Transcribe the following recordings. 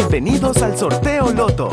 Bienvenidos al Sorteo Loto.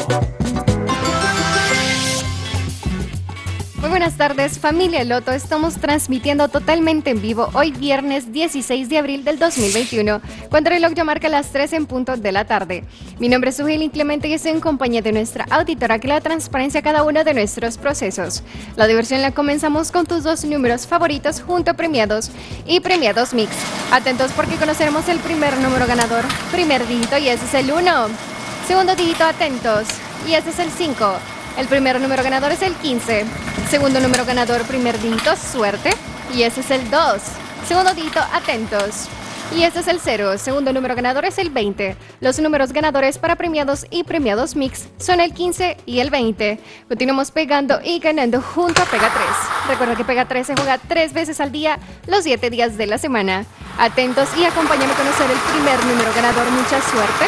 Muy buenas tardes, familia Loto. Estamos transmitiendo totalmente en vivo hoy viernes 16 de abril del 2021, cuando el reloj ya marca las 3 en punto de la tarde. Mi nombre es Suheili Clemente y estoy en compañía de nuestra auditora que le da transparencia a cada uno de nuestros procesos. La diversión la comenzamos con tus dos números favoritos junto a premiados y premiados mix. Atentos porque conoceremos el primer número ganador, primer dígito, y ese es el 1. Segundo dígito, atentos, y ese es el 5. El primer número ganador es el 15. Segundo número ganador, primer dígito, suerte, y ese es el 2. Segundo dígito, atentos, y este es el 0. Segundo número ganador es el 20. Los números ganadores para premiados y premiados mix son el 15 y el 20. Continuamos pegando y ganando junto a Pega 3. Recuerda que Pega 3 se juega 3 veces al día, los 7 días de la semana. Atentos y acompáñame a conocer el primer número ganador. Mucha suerte.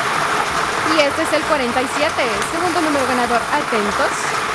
Y este es el 47, segundo número ganador, atentos.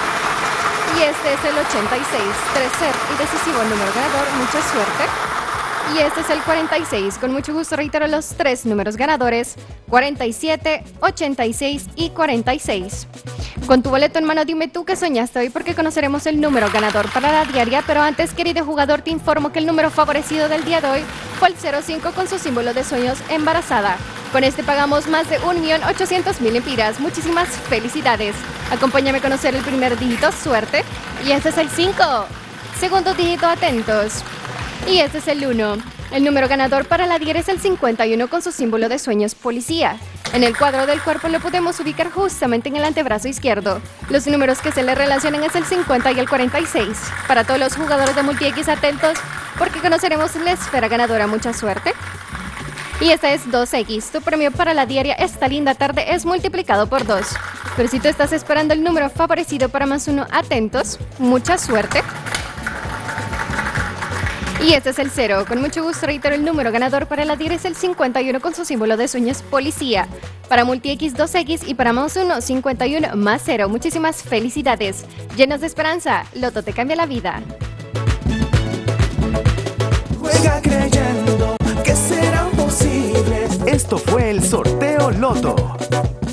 Y este es el 86, tercer y decisivo número ganador, mucha suerte. Y este es el 46, con mucho gusto reitero los 3 números ganadores, 47, 86 y 46. Con tu boleto en mano, dime tú qué soñaste hoy, porque conoceremos el número ganador para la diaria. Pero antes, querido jugador, te informo que el número favorecido del día de hoy fue el 05 con su símbolo de sueños, embarazada. Con este pagamos más de 1.800.000 lempiras. Muchísimas felicidades. Acompáñame a conocer el primer dígito, suerte. Y este es el 5. Segundo dígito, atentos. Y este es el 1. El número ganador para la diaria es el 51 con su símbolo de sueños, policía. En el cuadro del cuerpo lo podemos ubicar justamente en el antebrazo izquierdo. Los números que se le relacionan es el 50 y el 46. Para todos los jugadores de MultiX, atentos, porque conoceremos la esfera ganadora. Mucha suerte. Y esta es 2X. Tu premio para la diaria esta linda tarde es multiplicado por 2. Pero si tú estás esperando el número favorecido para más uno, atentos, mucha suerte. Y este es el 0. Con mucho gusto reitero el número ganador para la diaria es el 51 con su símbolo de sueños, policía. Para MultiX 2X y para más uno, 51 más 0. Muchísimas felicidades. Llenos de esperanza, Loto te cambia la vida. Juega creyendo que será posible. Esto fue el Sorteo Loto.